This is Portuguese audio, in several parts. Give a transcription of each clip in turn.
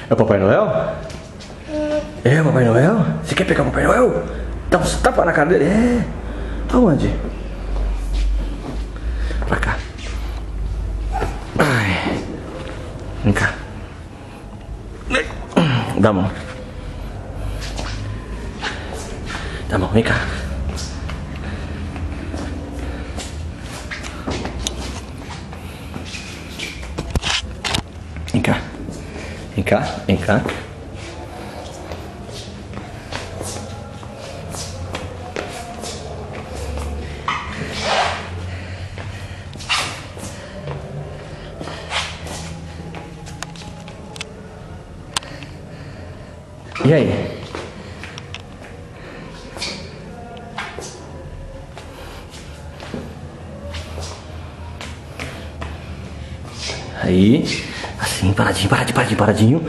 É o Papai Noel? É o Papai Noel? Você quer pegar o Papai Noel? Dá uns tapas na cara dele. É. Aonde? Pra cá. Ai. Vem cá. Dá a mão. Dá a mão, vem cá. Vem cá. Vem cá, vem cá. E aí? Aí, assim, paradinho, paradinho.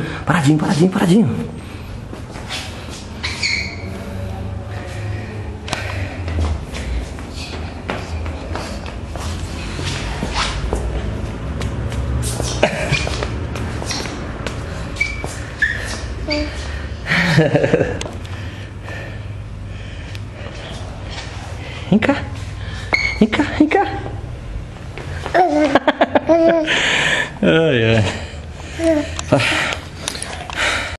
Vem cá. Ai, ai.